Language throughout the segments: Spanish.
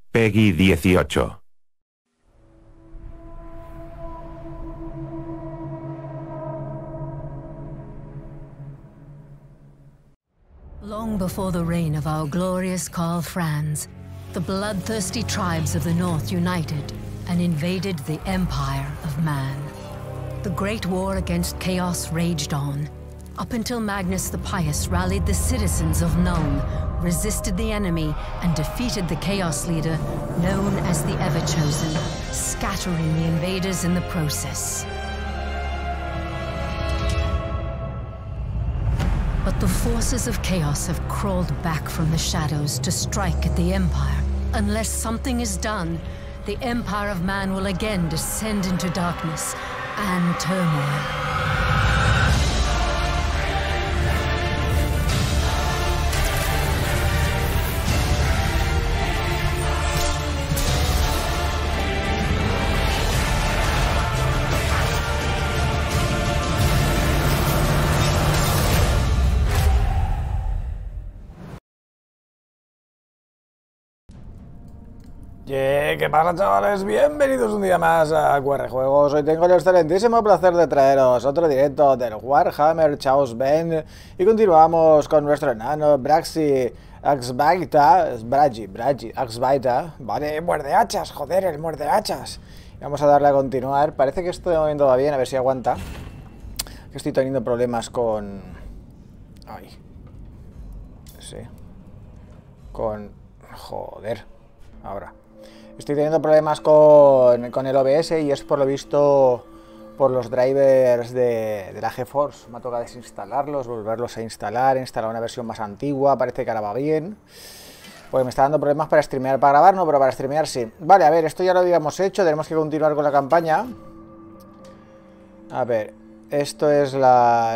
Peggy 18. Long before the reign of our glorious Karl Franz, the bloodthirsty tribes of the North united and invaded the Empire of Man. The Great War against Chaos raged on, up until Magnus the Pious rallied the citizens of Nuln, resisted the enemy, and defeated the Chaos leader, known as the Everchosen, scattering the invaders in the process. But the forces of Chaos have crawled back from the shadows to strike at the Empire. Unless something is done, the Empire of Man will again descend into darkness and turmoil. ¿Qué pasa, chavales? Bienvenidos un día más a QR Juegos. Hoy tengo el excelentísimo placer de traeros otro directo del Warhammer Chaos Ben y continuamos con nuestro enano Braxi Axbaita, Axbaita, vale, muerde hachas, joder, el muerde hachas. Vamos a darle a continuar. Parece que esto de momento va bien, a ver si aguanta. Que estoy teniendo problemas con... Ay. Sí. Con... Joder. Ahora. Estoy teniendo problemas con el OBS y es por lo visto por los drivers de la GeForce. Me ha tocado desinstalarlos, volverlos a instalar una versión más antigua, parece que ahora va bien. Pues me está dando problemas para streamear, para grabar no, pero para streamear sí. Vale, a ver, esto ya lo habíamos hecho, tenemos que continuar con la campaña. A ver, esto es la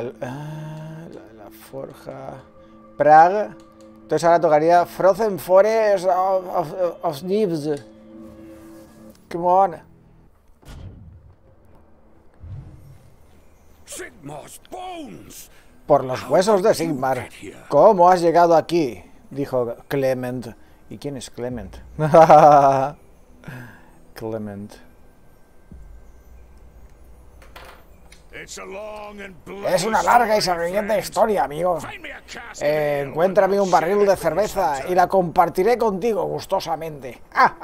forja Prague. Entonces ahora tocaría Frozen Forest of Nibs. Come on. Por los huesos de Sigmar. ¿Cómo has llegado aquí? Dijo Clement. ¿Y quién es Clement? Clement. Es una larga y sangrienta historia, amigo. Encuéntrame un barril de cerveza y la compartiré contigo gustosamente.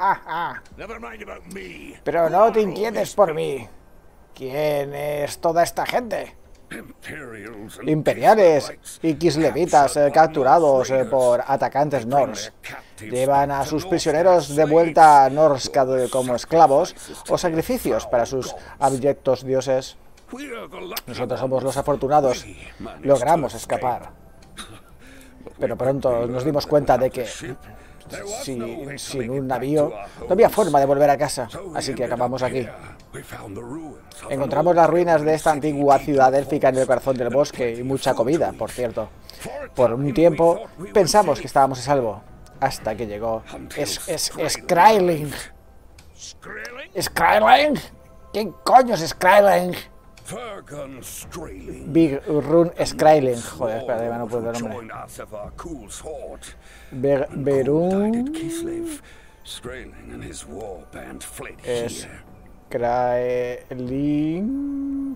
Pero no te inquietes por mí. ¿Quién es toda esta gente? Imperiales y kislevitas capturados por atacantes Norse. Llevan a sus prisioneros de vuelta a Norskad como esclavos o sacrificios para sus abyectos dioses. Nosotros somos los afortunados. Logramos escapar. Pero pronto nos dimos cuenta de que sin un navío no había forma de volver a casa. Así que acabamos aquí. Encontramos las ruinas de esta antigua ciudad élfica en el corazón del bosque y mucha comida, por cierto. Por un tiempo pensamos que estábamos a salvo. Hasta que llegó Skraeling. ¿Skraeling? ¿Quién coño es Skraeling? Big Run Skraeling. Joder, espera, no puedo el nombre. Berun Skraeling.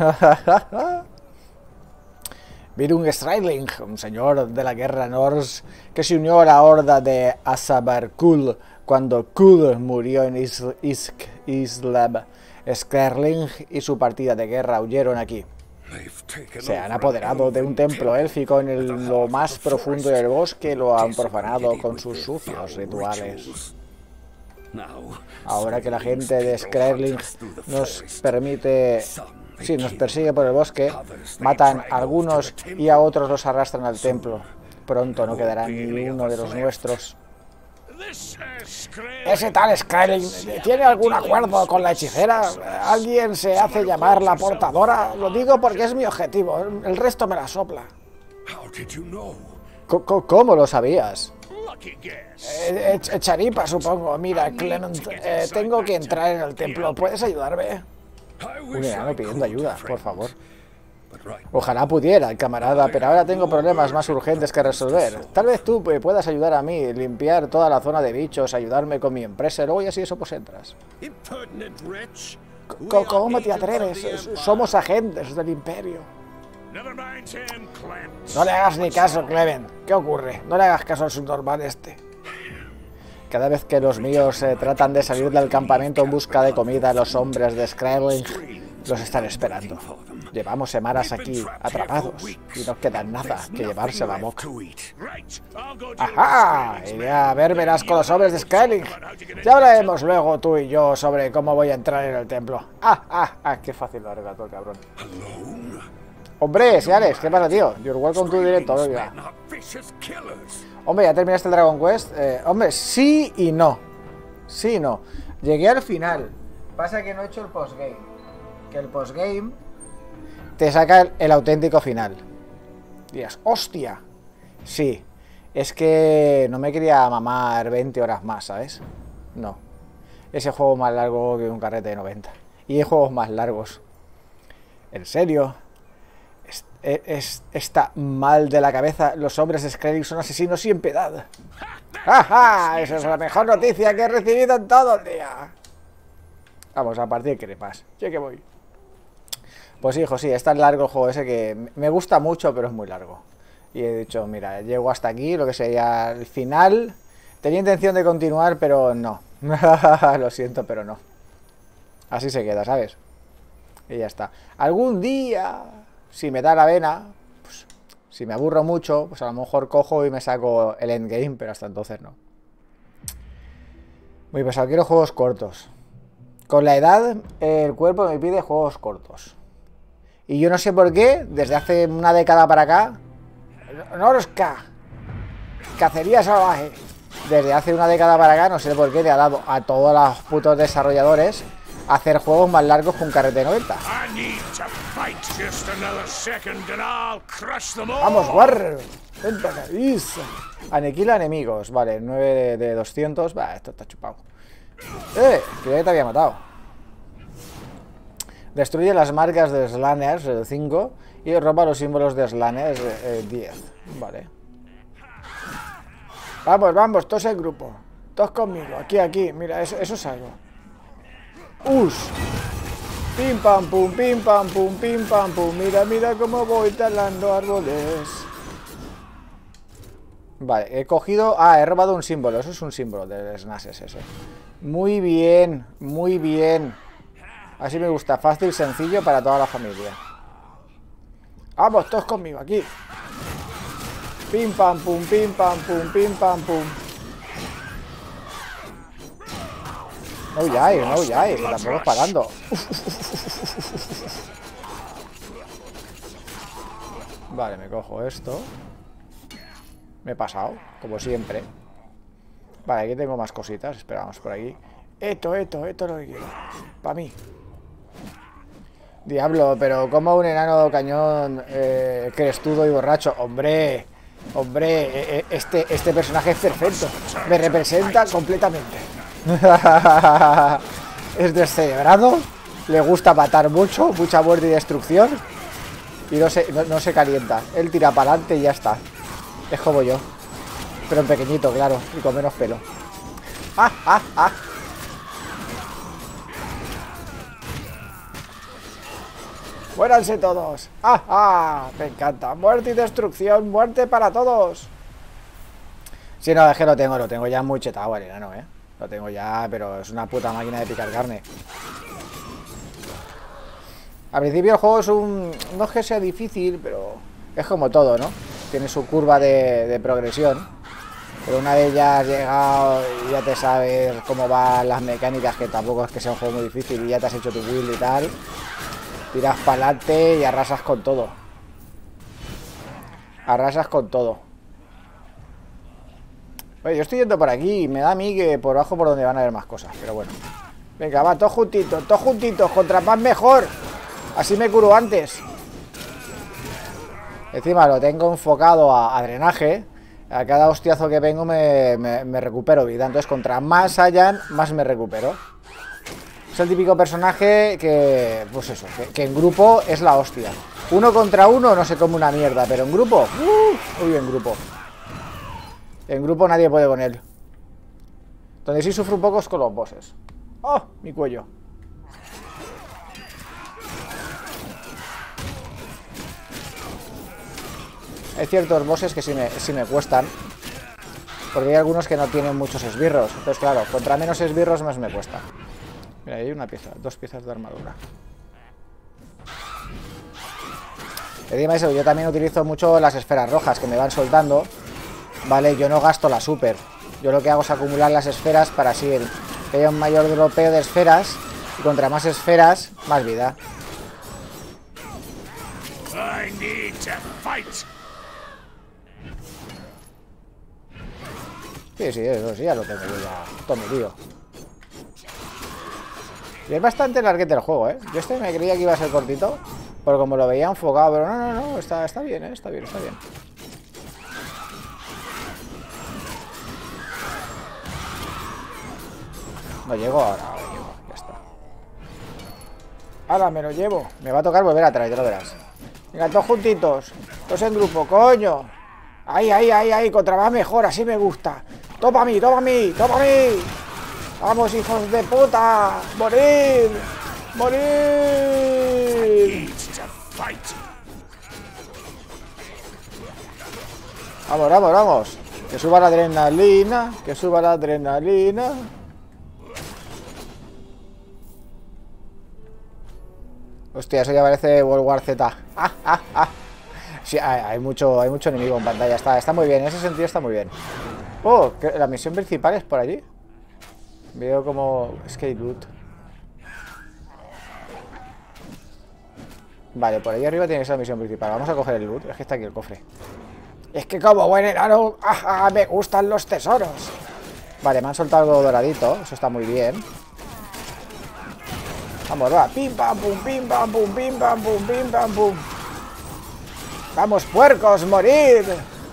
Virung Skraeling, un señor de la guerra Norse que se unió a la horda de Asabarkul cuando Kul murió en Islab. Skraeling y su partida de guerra huyeron aquí. Se han apoderado de un templo élfico en lo más profundo del bosque y lo han profanado con sus sucios rituales. Ahora que la gente de Skraeling nos persigue por el bosque, matan a algunos y a otros los arrastran al templo. Pronto no quedará ni uno de los nuestros. ¿Ese tal Skraeling tiene algún acuerdo con la hechicera? ¿Alguien se hace llamar la portadora? Lo digo porque es mi objetivo, el resto me la sopla. ¿Cómo lo sabías? Charipa, supongo. Mira, Clement, tengo que entrar en el templo. ¿Puedes ayudarme? Un enano pidiendo ayuda, por favor. Ojalá pudiera, camarada, pero ahora tengo problemas más urgentes que resolver. Tal vez tú puedas ayudar a mí, limpiar toda la zona de bichos, ayudarme con mi empresa, luego y así eso pues entras. ¿Cómo te atreves? Somos agentes del Imperio. No le hagas ni caso, Clement. ¿Qué ocurre? No le hagas caso al subnormal este. Cada vez que los míos tratan de salir del campamento en busca de comida, los hombres de Skrailing los están esperando. Llevamos semanas aquí, atrapados, y no queda nada que llevarse a la boca. ¡Ajá! Iré a ver verás con los hombres de Skrailing. Ya hablaremos luego tú y yo sobre cómo voy a entrar en el templo. ¡Qué fácil lo ha arreglado el cabrón! ¡Hombre, Seales! ¿Qué pasa, tío? You're welcome to directo, oiga. Hombre, ¿ya terminaste el Dragon Quest? Hombre, sí y no. Sí y no. Llegué al final. Pasa que no he hecho el postgame. Que el postgame te saca el auténtico final. Dirás, ¡hostia! Sí. Es que no me quería mamar 20 horas más, ¿sabes? No. Ese juego es más largo que un carrete de 90. Y hay juegos más largos. ¿En serio? Está mal de la cabeza. Los hombres de Skrailing son asesinos sin piedad. ¡Ajá! Esa es la mejor noticia que he recibido en todo el día. Vamos, a partir de crepas. Ya que voy. Pues hijo, sí, es tan largo el juego ese que me gusta mucho, pero es muy largo. Y he dicho, mira, llego hasta aquí, lo que sería el final. Tenía intención de continuar, pero no. Lo siento, pero no. Así se queda, ¿sabes? Y ya está. Algún día, si me da la vena, pues, si me aburro mucho, pues a lo mejor cojo y me saco el endgame, pero hasta entonces no. Muy pesado, quiero juegos cortos. Con la edad, el cuerpo me pide juegos cortos. Y yo no sé por qué, desde hace una década para acá, Norska, cacería salvaje. Desde hace una década para acá, no sé por qué, le ha dado a todos los putos desarrolladores hacer juegos más largos que un carrete de 90. ¡Vamos, Warrior! ¡Vente acá! Aniquila enemigos. Vale, 9 de 200. Va, esto está chupado. Que ya te había matado. Destruye las marcas de Slanners 5 y roba los símbolos de Slanners 10. Vale. Vamos, vamos, todos en grupo. Todos conmigo. Aquí. Mira, eso es algo. Pim pam pum, pim pam pum, pim pam pum. Mira cómo voy talando árboles. Vale, he cogido... he robado un símbolo. Eso es un símbolo del Snashes ese. Muy bien, muy bien. Así me gusta, fácil, sencillo para toda la familia. Vamos, todos conmigo, aquí. Pim pam pum, pim pam pum, pim pam pum. No huyáis, que tampoco es parando. Vale, me cojo esto. Me he pasado, como siempre. Vale, aquí tengo más cositas. Esperamos por aquí. Esto es lo que quiero. Para mí. Diablo, pero como un enano cañón crestudo y borracho. Hombre, este personaje es perfecto. Me representa completamente. Es descerebrado. Le gusta matar mucho, mucha muerte y destrucción. Y no se calienta. Él tira para adelante y ya está. Es como yo. Pero en pequeñito, claro. Y con menos pelo. ¡Muéranse todos! Me encanta. Muerte y destrucción. Muerte para todos. Sí, no, es que lo tengo ya muy chetado el enano, Lo tengo ya, pero es una puta máquina de picar carne. Al principio el juego es no es que sea difícil, pero es como todo, ¿no? Tiene su curva de progresión. Pero una vez ya has llegado y ya te sabes cómo van las mecánicas, que tampoco es que sea un juego muy difícil, y ya te has hecho tu build y tal, tiras para adelante y arrasas con todo. Arrasas con todo. Oye, yo estoy yendo por aquí y me da a mí que por abajo por donde van a haber más cosas, pero bueno. Venga, va, todos juntitos, contra más mejor. Así me curo antes. Encima lo tengo enfocado a drenaje. A cada hostiazo que vengo me recupero vida. Entonces, contra más hayan, más me recupero. Es el típico personaje que, pues eso, que en grupo es la hostia. Uno contra uno no se come una mierda, pero en grupo, uy, en grupo. En grupo nadie puede con él. Donde sí sufro un poco es con los bosses. ¡Oh! Mi cuello. Hay ciertos bosses que sí me cuestan. Porque hay algunos que no tienen muchos esbirros. Entonces, claro, contra menos esbirros más me cuesta. Mira, ahí hay una pieza, 2 piezas de armadura. Encima eso, yo también utilizo mucho las esferas rojas que me van soltando. Vale, yo no gasto la super. Yo lo que hago es acumular las esferas para así que haya un mayor dropeo de esferas. Y contra más esferas, más vida. Sí, eso sí, ya lo tengo yo ya. Todo mi lío. Y es bastante larguete el juego, ¿eh? Yo me creía que iba a ser cortito. Pero como lo veía enfocado, pero no, está bien, está bien. No llego ahora, ya está. Ahora me lo llevo. Me va a tocar volver atrás, ya lo verás. Venga, todos juntitos. Todos en grupo, coño. Ahí, contra más mejor, así me gusta. Toma a mí. Vamos, hijos de puta. Morir. Vamos. Que suba la adrenalina. Hostia, eso ya parece World War Z. Sí, hay mucho enemigo en pantalla. Está muy bien, en ese sentido está muy bien. Oh, la misión principal es por allí. Veo como... Es que hay loot. Vale, por ahí arriba tiene que ser la misión principal. Vamos a coger el loot. Es que está aquí el cofre. Es que como buen enano, me gustan los tesoros. Vale, me han soltado algo doradito. Eso está muy bien. Vamos, va. Pim, pam, pum, pim, pam, pum, pim, pam, pum, pim, pam, pum. Vamos, puercos, morid.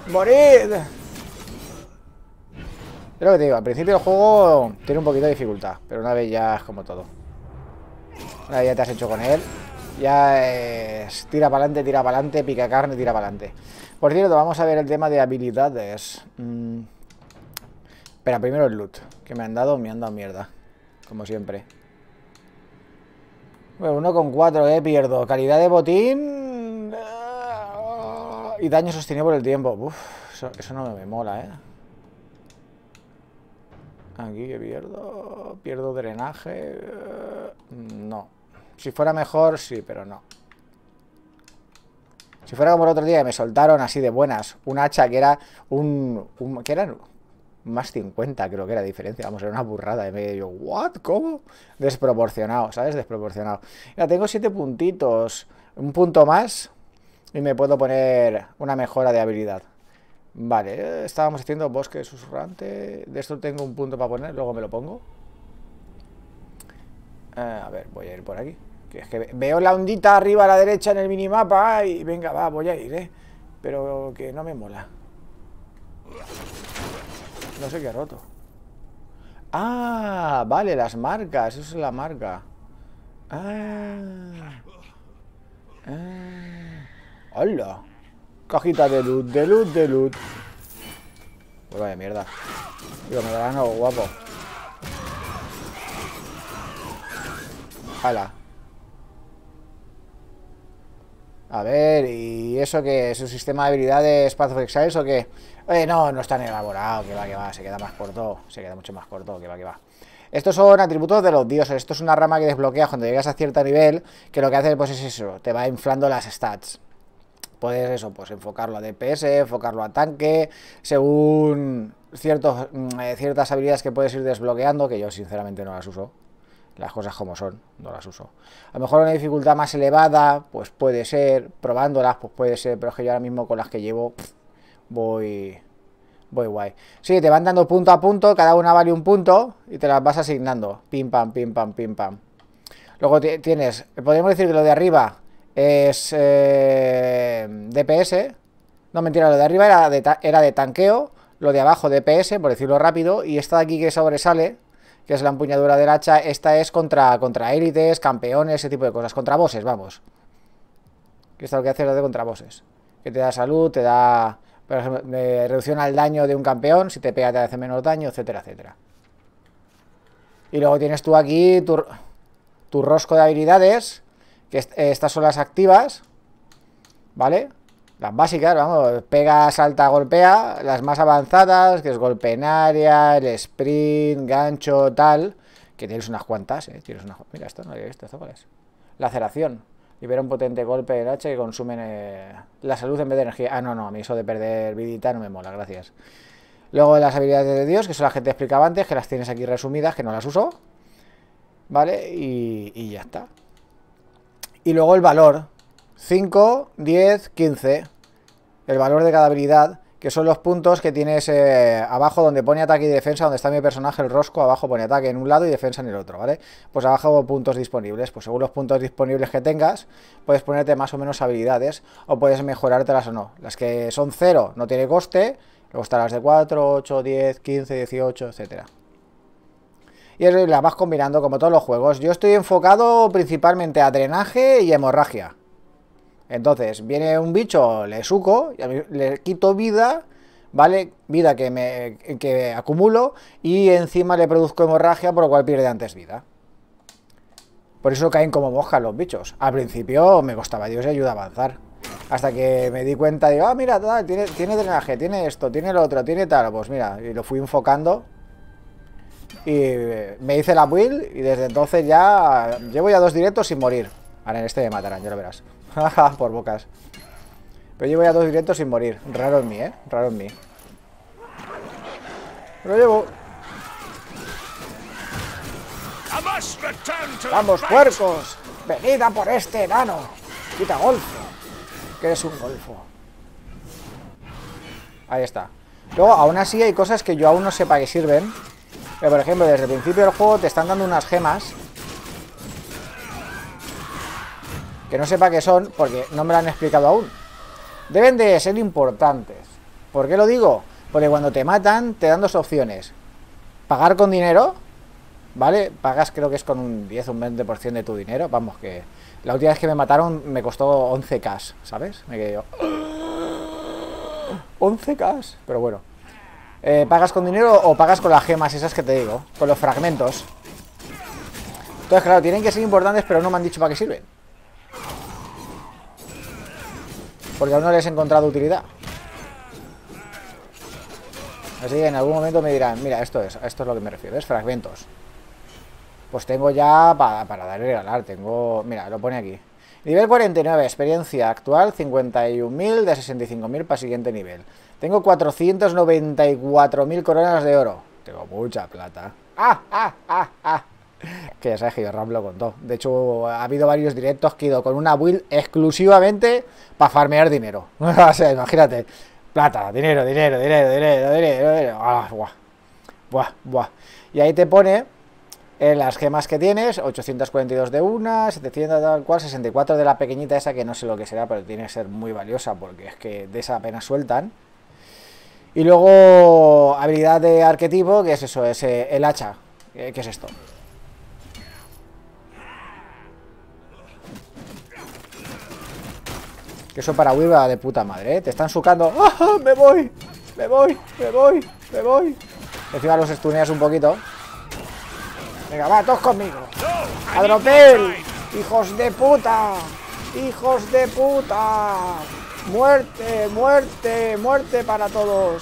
Es lo que te digo, al principio el juego tiene un poquito de dificultad, pero una vez ya es como todo. Una vez ya te has hecho con él, ya es tira para adelante, pica carne, tira para adelante. Por cierto, vamos a ver el tema de habilidades. Pero primero el loot, que me han dado mierda, como siempre. Bueno, 1,4, pierdo. Calidad de botín y daño sostenido por el tiempo. Uf, eso no me mola, Aquí que pierdo drenaje. No. Si fuera mejor, sí, pero no. Si fuera como el otro día que me soltaron así de buenas un hacha que era ¿qué era? Más 50 creo que era diferencia. Vamos, era una burrada. Y me digo, ¿what? ¿Cómo? Desproporcionado, ¿sabes? Desproporcionado. Ya tengo 7 puntitos. Un punto más y me puedo poner una mejora de habilidad. Vale, estábamos haciendo bosque susurrante. De esto tengo un punto para poner, luego me lo pongo. A ver, voy a ir por aquí. Que es que veo la ondita arriba a la derecha en el minimapa y venga, va, voy a ir, pero que no me mola. No sé qué ha roto. Ah, vale, las marcas, eso es la marca. Hola. Cajita de loot. Pues vaya mierda. Digo, me darán algo guapo. Hala. A ver, ¿y eso qué es? ¿Un sistema de habilidades Path of Exiles o qué? No es tan elaborado, que va, se queda más corto. Se queda mucho más corto, que va. Estos son atributos de los dioses. Esto es una rama que desbloqueas cuando llegas a cierto nivel, que lo que hace pues es eso, te va inflando las stats. Puedes eso, pues enfocarlo a DPS, enfocarlo a tanque, según ciertas habilidades que puedes ir desbloqueando, que yo sinceramente no las uso. Las cosas como son, no las uso. A lo mejor una dificultad más elevada, pues puede ser, probándolas, pues puede ser, pero es que yo ahora mismo con las que llevo, voy guay. Sí, te van dando punto a punto, cada una vale un punto, y te las vas asignando, pim pam, pim pam, pim pam. Luego tienes, podríamos decir que lo de arriba es DPS, no mentira, lo de arriba era de tanqueo, lo de abajo DPS, por decirlo rápido, y esta de aquí que sobresale, que es la empuñadura del hacha, esta es contra élites, campeones, ese tipo de cosas, contra bosses, vamos. Que esto lo que hace es de contra bosses. Que te da salud, te da, por ejemplo, reducción al daño de un campeón. Si te pega te hace menos daño, etcétera, etcétera. Y luego tienes tú aquí tu rosco de habilidades. Que estas son las activas. ¿Vale? Las básicas, vamos, pega, salta, golpea. Las más avanzadas, que es golpe en área, el sprint, gancho, tal. Que tienes unas cuantas, tienes unas... Mira, esto no lo he visto, ¿esto cuál es? Laceración. Libera un potente golpe de hacha que consume la salud en vez de energía. Ah, no, a mí eso de perder vidita no me mola, gracias. Luego las habilidades de Dios, que son las que te explicaba antes, que las tienes aquí resumidas, que no las uso. ¿Vale? Y ya está. Y luego el valor. 5, 10, 15. El valor de cada habilidad, que son los puntos que tienes abajo donde pone ataque y defensa, donde está mi personaje, el rosco, abajo pone ataque en un lado y defensa en el otro, ¿vale? Pues abajo puntos disponibles, pues según los puntos disponibles que tengas, puedes ponerte más o menos habilidades, o puedes mejorártelas o no. Las que son 0 no tiene coste, luego están las de 4, 8, 10, 15, 18, etcétera. Y eso las vas combinando como todos los juegos. Yo estoy enfocado principalmente a drenaje y hemorragia. Entonces, viene un bicho, le suco, le quito vida, ¿vale? Vida que acumulo y encima le produzco hemorragia, por lo cual pierde antes vida. Por eso caen como moscas los bichos. Al principio me costaba Dios y ayuda a avanzar. Hasta que me di cuenta, digo, ah, mira, tal, tiene drenaje, tiene esto, tiene lo otro, tiene tal. Pues mira, y lo fui enfocando. Y me hice la build y desde entonces ya llevo ya 2 directos sin morir. Ahora en este me matarán, ya lo verás. Por bocas. Pero llevo ya 2 directos sin morir. Raro en mí, raro en mí. Pero llevo. ¡Vamos, puercos! ¡Venid a por este enano! ¡Quita golfo! Que eres un golfo. Ahí está. Luego, aún así hay cosas que yo aún no sé para qué sirven. Pero, por ejemplo, desde el principio del juego te están dando unas gemas que no sé para qué son, porque no me lo han explicado aún. Deben de ser importantes. ¿Por qué lo digo? Porque cuando te matan te dan 2 opciones. Pagar con dinero, ¿vale? Pagas creo que es con un 10 o un 20% de tu dinero. Vamos, que la última vez que me mataron me costó 11k, ¿sabes? Me quedé yo... 11k, pero bueno. ¿Pagas con dinero o pagas con las gemas esas que te digo? Con los fragmentos. Entonces, claro, tienen que ser importantes, pero no me han dicho para qué sirven. Porque aún no les he encontrado utilidad. Así que en algún momento me dirán, mira, esto es lo que me refiero, es fragmentos. Pues tengo ya para dar y regalar, tengo... Mira, lo pone aquí. Nivel 49, experiencia actual 51.000 de 65.000 para siguiente nivel. Tengo 494.000 coronas de oro. Tengo mucha plata. Que ya sabes que yo Ram con todo. De hecho, ha habido varios directos que he ido con una build exclusivamente para farmear dinero. O sea, imagínate. Plata, dinero. Buah. Y ahí te pone las gemas que tienes. 842 de una, 700 tal cual, 64 de la pequeñita esa que no sé lo que será, pero tiene que ser muy valiosa porque es que de esa apenas sueltan. Y luego habilidad de arquetipo, que es eso, es el hacha. ¿Qué es esto? Que eso para Wii va de puta madre, ¿eh? Te están sucando. ¡Ah, me voy! Encima los stuneas un poquito. Venga, va, todos conmigo. ¡Adropel! ¡Hijos de puta! ¡Muerte para todos!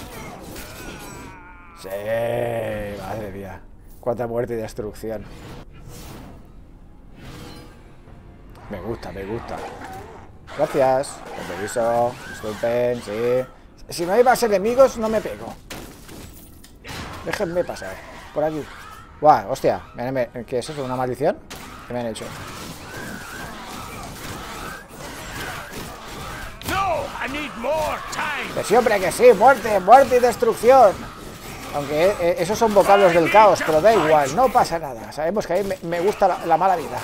Sí, madre mía. Cuánta muerte y destrucción. Me gusta. Gracias. Con permiso. Disculpen, sí. Si no hay más enemigos, no me pego. Déjenme pasar. Por aquí. Buah, hostia. ¿Qué es eso? ¿Una maldición? ¿Qué me han hecho? Que siempre que sí, muerte y destrucción. Aunque esos son vocablos del caos, pero da igual, no pasa nada. Sabemos que a mí me gusta la mala vida.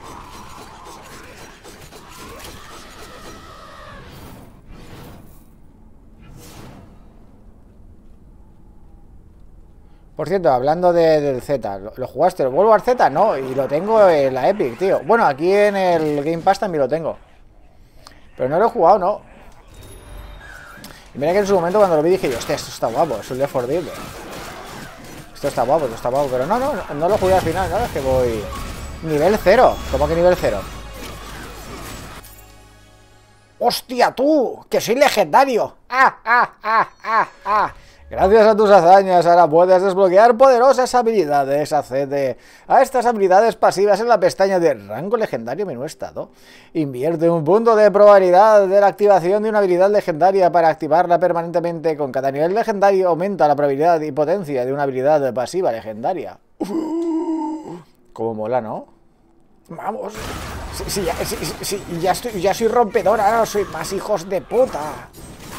Por cierto, hablando del Z, ¿lo jugaste? ¿Lo vuelvo al Z? No, y lo tengo en la Epic, tío. Bueno, aquí en el Game Pass también lo tengo. Pero no lo he jugado, ¿no? Y mira que en su momento cuando lo vi dije yo, hostia, esto está guapo, es un Left 4 Dead. Esto está guapo, pero no lo jugué al final, ¿no? Es que voy... Nivel 0, ¿cómo que nivel 0? ¡Hostia, tú! ¡Que soy legendario! ¡Ah! Gracias a tus hazañas ahora puedes desbloquear poderosas habilidades. Accede a estas habilidades pasivas en la pestaña de rango legendario menú estado. Invierte un punto de probabilidad de la activación de una habilidad legendaria para activarla permanentemente. Con cada nivel legendario aumenta la probabilidad y potencia de una habilidad pasiva legendaria. Como mola, ¿no? Vamos. Ya soy rompedor, ahora soy más hijos de puta.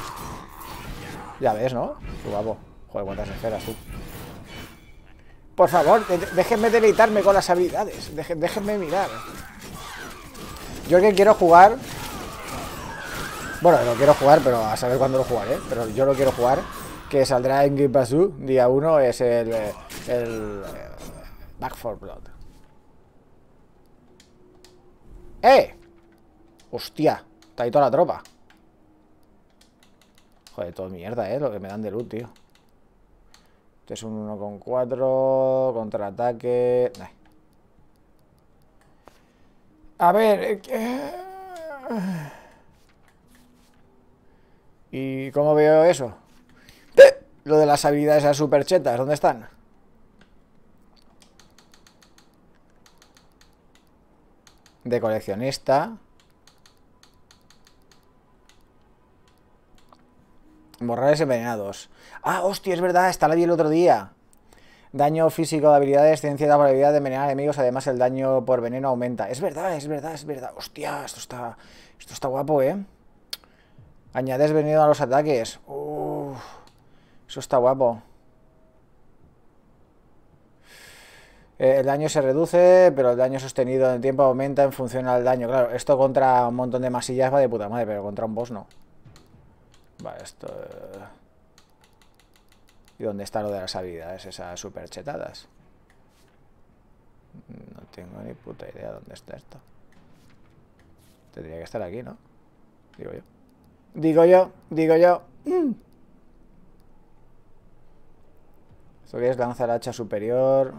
Ya ves, ¿no? Tú, guapo. Joder, cuántas esferas, tú. Por favor, déjenme deleitarme con las habilidades. Déjenme mirar. Yo que quiero jugar... Bueno, lo quiero jugar, pero a saber cuándo lo jugaré. Pero yo lo quiero jugar. Que saldrá en Game Pass día 1. Es el Back 4 Blood. Hostia, está ahí toda la tropa. Joder, todo mierda, lo que me dan de loot, tío. Este es un 1,4. Contraataque. A ver. ¿Y cómo veo eso? Lo de las habilidades a super chetas, ¿dónde están? De coleccionista. Morrales envenenados. Ah, hostia, es verdad, esta la vi el otro día. Daño físico de habilidades, ciencia de la probabilidad de envenenar enemigos, además el daño por veneno aumenta. Es verdad. Hostia, esto está guapo, ¿eh? Añades veneno a los ataques. Eso está guapo. El daño se reduce, pero el daño sostenido en el tiempo aumenta en función al daño. Claro, esto contra un montón de masillas va de puta madre, pero contra un boss no. Vale, esto... ¿Y dónde está lo de las habilidades esas super chetadas? No tengo ni puta idea dónde está esto. Tendría que estar aquí, ¿no? Digo yo. ¿Esto qué es? Lanza el hacha superior.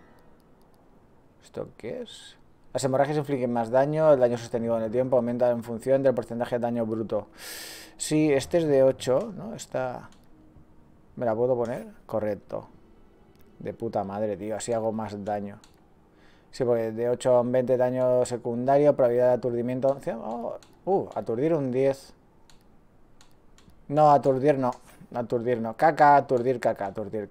¿Esto qué es? Las hemorragias infligen más daño. El daño sostenido en el tiempo aumenta en función del porcentaje de daño bruto. Sí, este es de 8, ¿no? Esta... ¿Me la puedo poner? Correcto. De puta madre, tío. Así hago más daño. Sí, porque de 8 a 20 daño secundario, probabilidad de aturdimiento... aturdir un 10. No, aturdir no. Aturdir no. Caca, aturdir caca.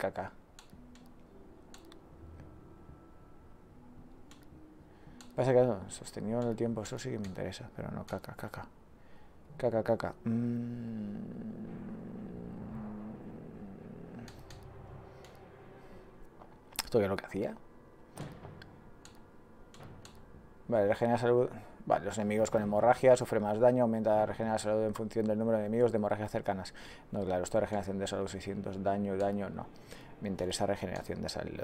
Pasa que no, sostenido en el tiempo, eso sí que me interesa. Pero no, caca. ¿Esto qué es lo que hacía? Vale, regenera salud. Vale, los enemigos con hemorragia sufren más daño, aumenta la regeneración de salud en función del número de enemigos de hemorragia cercanas. No, claro, esto es regeneración de salud 600, daño, no. Me interesa regeneración de salud.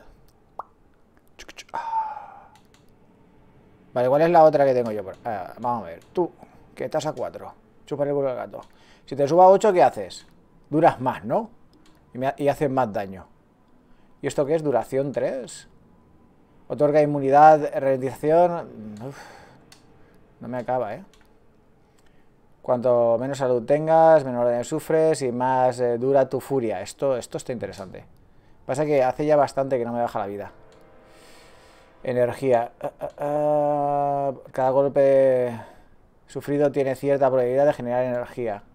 Vale, ¿cuál es la otra que tengo yo? Vamos a ver, tú, que estás a 4. Chupa el culo del gato. Si te subo a 8, ¿qué haces? Duras más, ¿no? Y haces más daño. ¿Y esto qué es? Duración 3. Otorga inmunidad, ralentización. No me acaba, ¿eh? Cuanto menos salud tengas, menor daño sufres y más dura tu furia. Esto está interesante. Pasa que hace ya bastante que no me baja la vida. Energía. Cada golpe sufrido tiene cierta probabilidad de generar energía.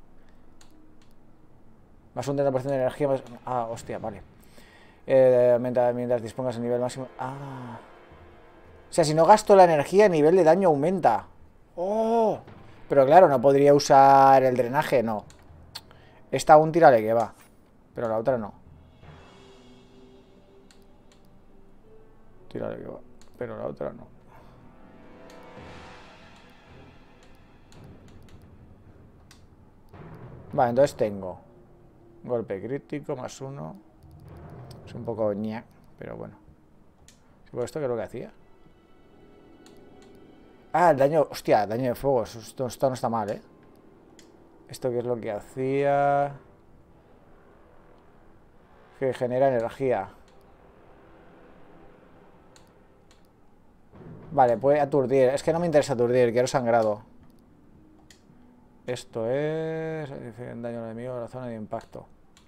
Más un 30% de energía. Más... hostia, vale. Aumenta mientras dispongas el nivel máximo. O sea, si no gasto la energía, el nivel de daño aumenta. Pero claro, no podría usar el drenaje, no. Esta aún tírale que va. Pero la otra no. Tírale que va. Pero la otra no. Vale, entonces tengo golpe crítico más 1. Es un poco ña, pero bueno. ¿Por esto qué es lo que hacía? Ah, el daño... Hostia, daño de fuego. Esto no está mal, ¿eh? ¿Esto qué es lo que hacía? Que genera energía. Vale, puede aturdir. Es que no me interesa aturdir, quiero sangrado. Esto es... daño al enemigo en la zona de impacto.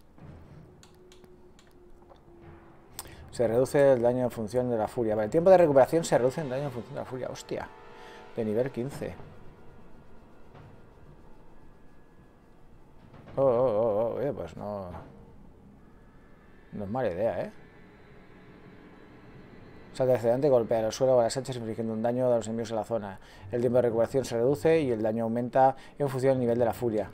Se reduce el daño en función de la furia. Vale, el tiempo de recuperación se reduce en daño en función de la furia. Hostia. De nivel 15. Pues no... No es mala idea, ¿eh? Salta excedente, golpea el suelo con las hachas infligiendo un daño a los enemigos en la zona. El tiempo de recuperación se reduce y el daño aumenta en función del nivel de la furia.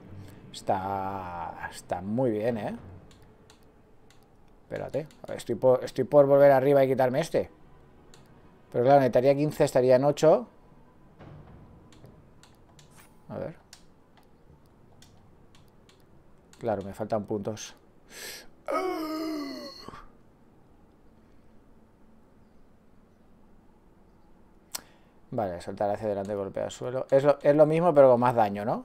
Está muy bien, ¿eh? Espérate, estoy por volver arriba y quitarme este. Pero claro, necesitaría 15, estaría en 8. A ver. Claro, me faltan puntos. Vale, saltar hacia adelante, golpea el suelo. Es lo mismo, pero con más daño, ¿no?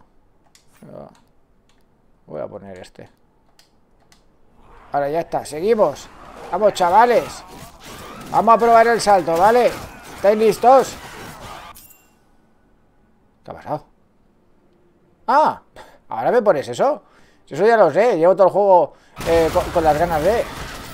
Voy a poner este. Ahora ya está, seguimos. Vamos, chavales. Vamos a probar el salto, ¿vale? ¿Estáis listos? ¿Qué ha pasado? Ah, ahora me pones eso. Eso ya lo sé, llevo todo el juego con las ganas de...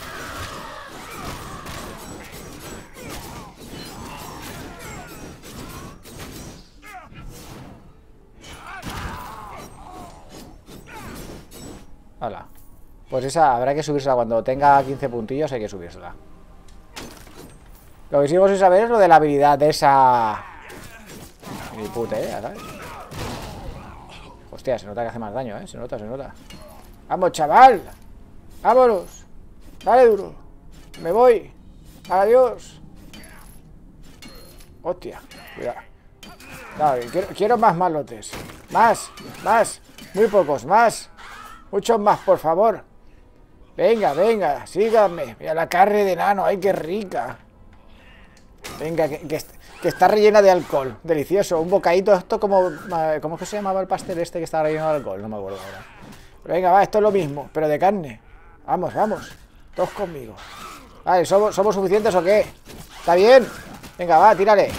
Hala. Pues esa habrá que subírsela cuando tenga 15 puntillos, hay que subírsela. Lo que sigo sin saber es lo de la habilidad de esa... Ni puta idea, ¿sabes? Hostia, se nota que hace más daño, ¿eh? Se nota. ¡Vamos, chaval! ¡Vámonos! ¡Dale duro! ¡Me voy! ¡Adiós! ¡Hostia! Cuidado. Claro, quiero más malotes. ¡Más! Muy pocos, más. Muchos más, por favor. Venga, síganme. Mira la carne de enano, ¡ay, qué rica! Venga, que está rellena de alcohol. Delicioso, un bocadito, esto como... ¿Cómo es que se llamaba el pastel este que estaba relleno de alcohol? No me acuerdo ahora. Pero venga, va, esto es lo mismo, pero de carne. Vamos, todos conmigo. Vale, ¿somos suficientes o qué? ¿Está bien? Venga, va, tírale.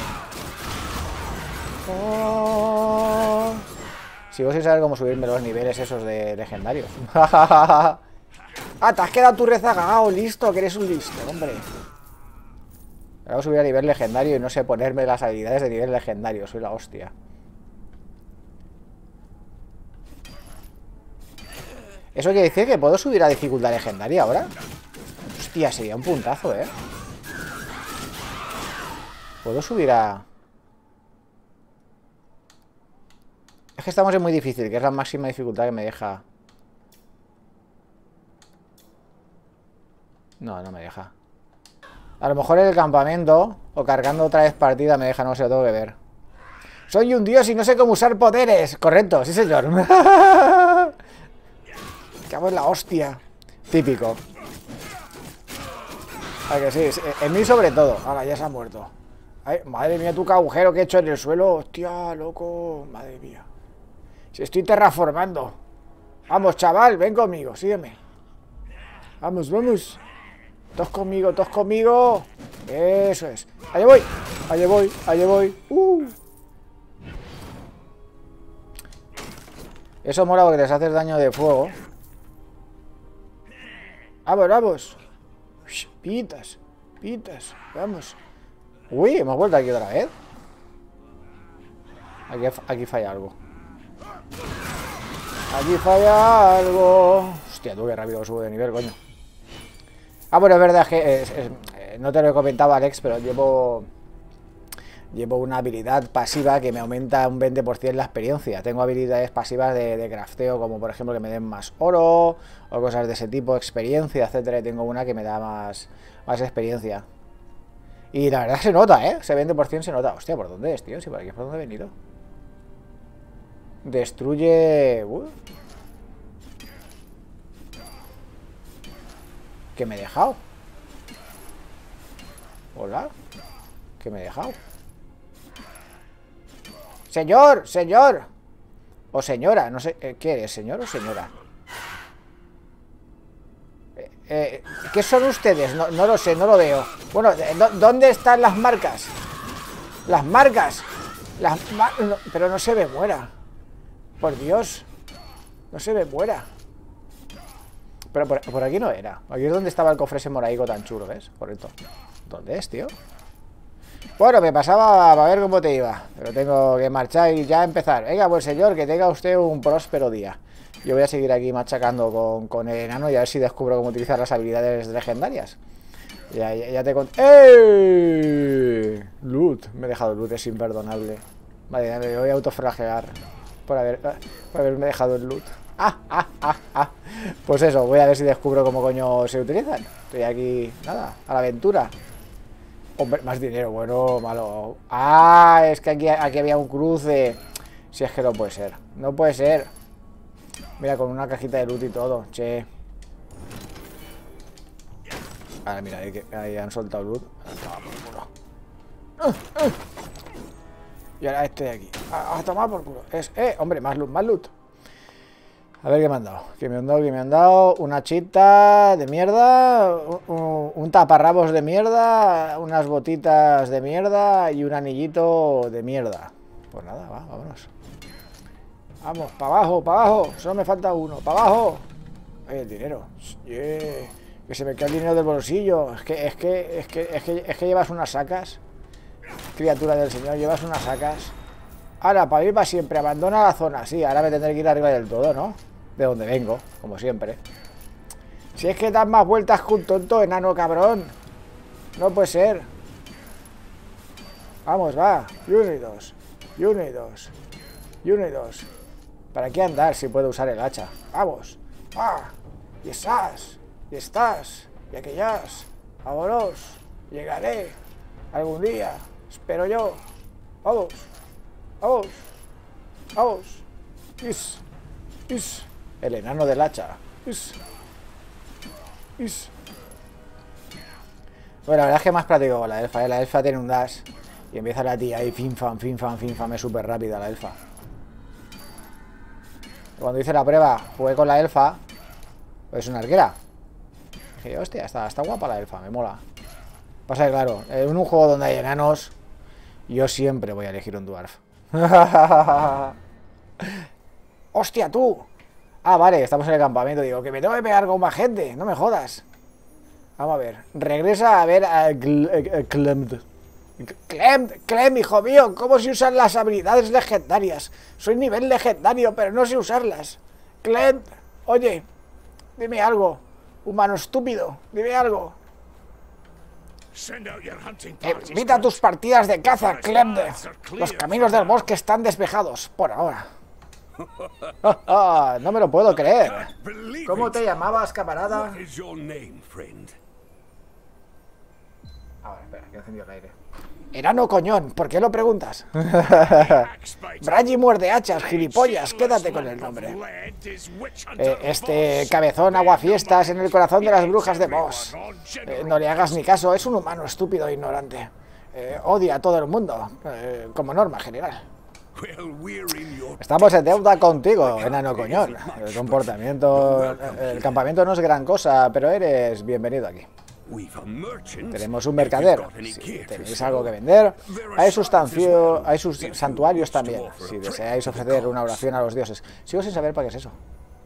Sigo sin saber cómo subirme los niveles esos de legendarios. Ah, te has quedado tú rezagado, listo, que eres un listo, hombre. Voy a subir a nivel legendario y no sé ponerme las habilidades de nivel legendario, soy la hostia. ¿Eso quiere decir que puedo subir a dificultad legendaria ahora? Hostia, sería un puntazo, ¿eh? Puedo subir a... Es que estamos en muy difícil, que es la máxima dificultad que me deja. No me deja. A lo mejor en el campamento o cargando otra vez partida me deja, no sé, lo tengo que ver. Soy un dios y no sé cómo usar poderes. Correcto, sí señor. Cago en la hostia. Típico. A que sí, en mí sobre todo. Ahora ya se ha muerto. Ay, madre mía, tu agujero que he hecho en el suelo. Hostia, loco. Madre mía. Si estoy terraformando. Vamos, chaval, ven conmigo, sígueme. Vamos. Todos conmigo. Eso es. Allá voy. Eso mola porque les haces daño de fuego. Vamos. Pitas. Vamos. Uy, hemos vuelto aquí otra vez. Aquí falla algo. Hostia, tú qué rápido subo de nivel, coño. Bueno, es verdad que no te lo he comentado, Alex, pero llevo una habilidad pasiva que me aumenta un 20% la experiencia. Tengo habilidades pasivas de crafteo, como por ejemplo que me den más oro o cosas de ese tipo, experiencia, etcétera. Y tengo una que me da más experiencia. Y la verdad se nota, ¿eh? Ese 20% se nota. Hostia, ¿por dónde es, tío? Si por aquí es por donde he venido. Destruye... ¿Qué me he dejado? Hola. ¿Qué me he dejado? Señor, señor. O señora, no sé. ¿Qué eres, señor o señora? ¿Qué son ustedes? No, no lo sé, no lo veo. Bueno, ¿dónde están las marcas? Las marcas. No, pero no se me muera. Por Dios. No se me muera. Pero por aquí no era. Aquí es donde estaba el cofre ese moraico tan chulo, ¿ves? Correcto. ¿Dónde es, tío? Bueno, me pasaba para ver cómo te iba. Pero tengo que marchar y ya empezar. Venga, pues señor, que tenga usted un próspero día. Yo voy a seguir aquí machacando con el enano y a ver si descubro cómo utilizar las habilidades legendarias. Ya te conté. ¡Ey! Loot. Me he dejado loot, es imperdonable. Vale, me voy a autoflagelar por haberme dejado el loot. Pues eso, voy a ver si descubro cómo coño se utilizan. Estoy aquí, nada, a la aventura. Hombre, más dinero, bueno, malo. Ah, es que aquí había un cruce. Si es que no puede ser. No puede ser. Mira, con una cajita de loot y todo, che. Ahora mira, ahí han soltado loot. Y ahora estoy aquí. A tomar por culo. Hombre, más loot, más loot. A ver qué me han dado. ¿Qué me han dado? Una chita de mierda. Un taparrabos de mierda. Unas botitas de mierda. Y un anillito de mierda. Pues nada, vámonos. Vamos, para abajo, para abajo. Solo me falta uno. Para abajo. El dinero. Yeah. Que se me cae el dinero del bolsillo. Es que llevas unas sacas. Criatura del señor, llevas unas sacas. Ahora, para ir para siempre, abandona la zona. Sí, ahora me tendré que ir arriba del todo, ¿no? De donde vengo, como siempre. Si es que das más vueltas que un tonto, enano cabrón. No puede ser. Vamos, va. Y uno y dos. Y uno y dos. Y uno y dos. ¿Para qué andar si puedo usar el hacha? Vamos. Y estás. Y estás. Y aquellas. Vámonos. Llegaré. Algún día. Espero yo. Vamos. Vamos. Vamos. El enano del hacha. Bueno, la verdad es que más práctico con la elfa. La elfa tiene un dash. Y empieza la tía ahí, finfam. Es súper rápida la elfa. Cuando hice la prueba, jugué con la elfa. Pues es una arquera. Dije, hostia, está guapa la elfa, me mola. Pasa que claro, en un juego donde hay enanos, yo siempre voy a elegir un dwarf. ¡Hostia, tú! Ah, vale, estamos en el campamento. Digo, que me tengo que pegar con más gente. No me jodas. Vamos a ver. Regresa a ver a Clem, hijo mío. ¿Cómo se usan las habilidades legendarias? Soy nivel legendario, pero no sé usarlas. Clem, oye, dime algo. Humano estúpido, dime algo. Evita tus partidas de caza, Clem. Los caminos del bosque están despejados, por ahora. No me lo puedo creer. ¿Cómo te llamabas, camarada? Ahora, espera, que he encendido el aire. Enano coñón, ¿por qué lo preguntas? Bragi muerde hachas, gilipollas, quédate con el nombre. Este cabezón aguafiestas en el corazón de las brujas de Moss. No le hagas ni caso, es un humano estúpido e ignorante. Odia a todo el mundo, como norma general. Estamos en deuda contigo, enano coñón. El comportamiento... El campamento no es gran cosa, pero eres bienvenido aquí. Tenemos un mercader. Si tenéis algo que vender, hay sus santuarios también. Si deseáis ofrecer una oración a los dioses. Sigo sin saber para qué es eso.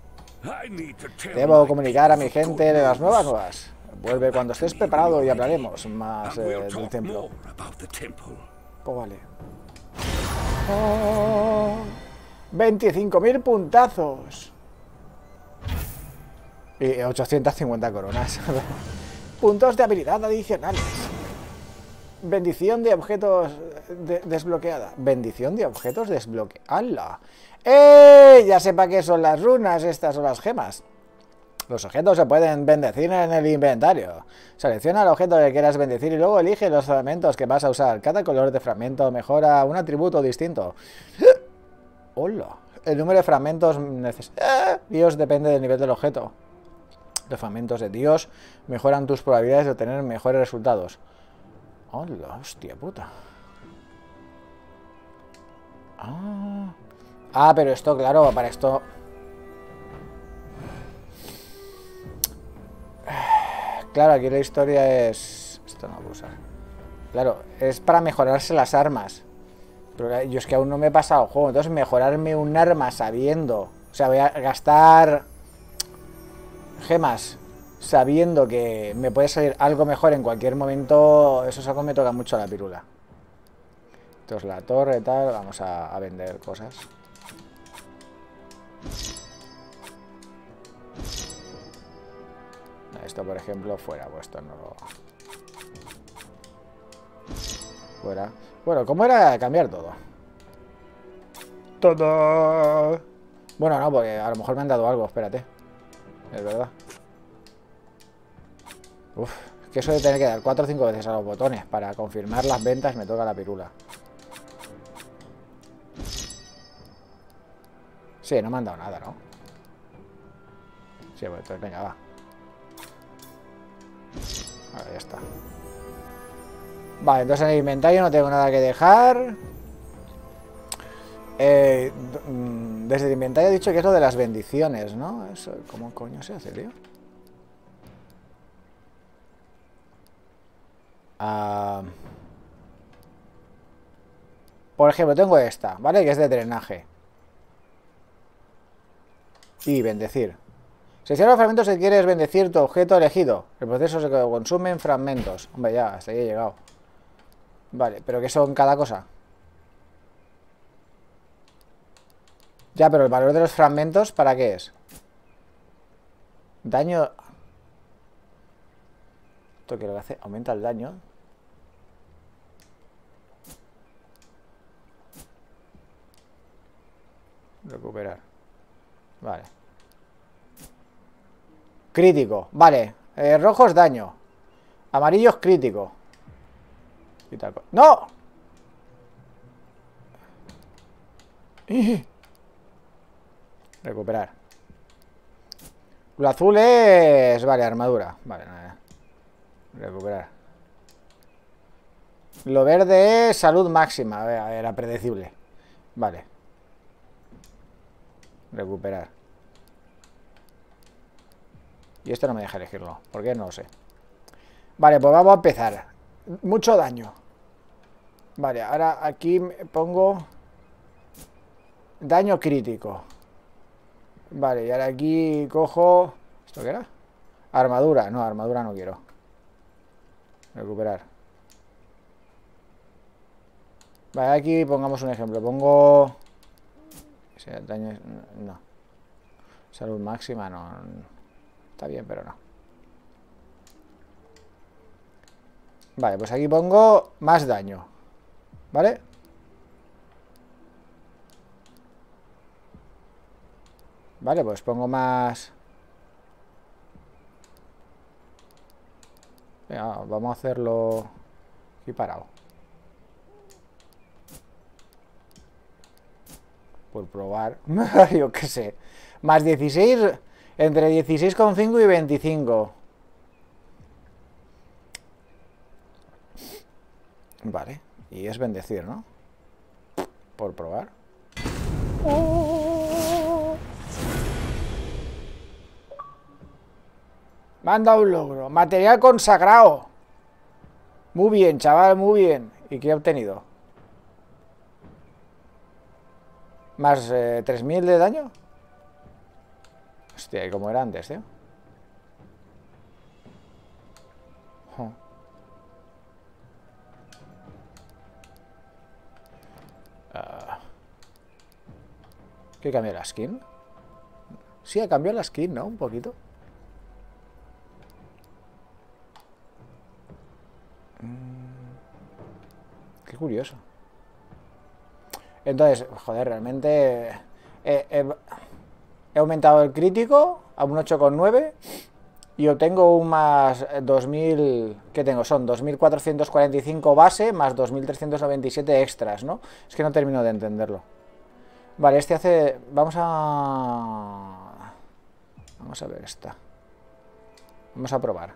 Debo comunicar a mi gente de las nuevas. Vuelve cuando estés preparado y hablaremos más del templo. Pues vale. 25.000 puntazos. Y 850 coronas. Puntos de habilidad adicionales. Bendición de objetos desbloqueada. Bendición de objetos desbloqueada. ¡Hala! Ya sé para qué son las runas. Estas son las gemas. Los objetos se pueden bendecir en el inventario. Selecciona el objeto que quieras bendecir y luego elige los fragmentos que vas a usar. Cada color de fragmento mejora un atributo distinto. ¡Hola! El número de fragmentos Dios depende del nivel del objeto. Los fragmentos de Dios mejoran tus probabilidades de obtener mejores resultados. ¡Hola! ¡Hostia puta! Ah, pero esto, claro, para esto... Claro, aquí la historia es... Esto no lo puedo usar. Claro, es para mejorarse las armas. Pero yo es que aún no me he pasado el juego. Entonces mejorarme un arma sabiendo... O sea, voy a gastar... gemas sabiendo que me puede salir algo mejor en cualquier momento. Eso es algo que me toca mucho la pirula. Entonces la torre y tal. Vamos a vender cosas. Esto, por ejemplo, fuera. Pues esto no lo... Fuera. Bueno, ¿cómo era cambiar todo? Todo. Bueno, no, porque a lo mejor me han dado algo. Espérate. Es verdad. Uf, es que eso de tener que dar 4 o 5 veces a los botones para confirmar las ventas me toca la pirula. Sí, no me han dado nada, ¿no? Sí, pues entonces venga, va. Vale, ya está. Vale, entonces en el inventario no tengo nada que dejar. Desde el inventario he dicho que es lo de las bendiciones, ¿no? Eso, ¿cómo coño se hace, tío? Por ejemplo, tengo esta, ¿vale? Que es de drenaje. Y bendecir. Selecciona los fragmentos si quieres bendecir tu objeto elegido. El proceso se consume en fragmentos. Hombre, ya, hasta ahí he llegado. Vale, pero ¿qué son cada cosa? Ya, pero el valor de los fragmentos, ¿para qué es? Daño... ¿Esto qué lo que hace? Aumenta el daño. Recuperar. Vale. Crítico, vale. Rojo es daño. Amarillo es crítico. ¡No! Recuperar. Lo azul es... Vale, armadura. Vale, nada. Recuperar. Lo verde es salud máxima. Era predecible. Vale. Recuperar. Y esto no me deja elegirlo. ¿Por qué? No lo sé. Vale, pues vamos a empezar. Mucho daño. Vale, ahora aquí pongo daño crítico. Vale, y ahora aquí cojo... ¿Esto qué era? Armadura. No, armadura no quiero. Recuperar. Vale, aquí pongamos un ejemplo. Pongo... daño... No. Salud máxima, no. Está bien, pero no. Vale, pues aquí pongo más daño. ¿Vale? Vale, pues pongo más... Venga, vamos a hacerlo aquí parado. Por probar. Yo qué sé. Más 16... Entre 16,5 y 25. Vale. Y es bendecir, ¿no? Por probar. ¡Oh! Me han dado un logro. Material consagrado. Muy bien, chaval, muy bien. ¿Y qué he obtenido? Más 3000 de daño. Hostia, ¿y cómo era antes, tío? ¿Qué cambió la skin? Sí, ha cambiado la skin, ¿no? Un poquito. Qué curioso. Entonces, joder, realmente he aumentado el crítico a un 8,9 y obtengo un más 2000, ¿qué tengo? Son 2445 base más 2397 extras, ¿no? Es que no termino de entenderlo. Vale, este hace... Vamos a ver esta. Vamos a probar.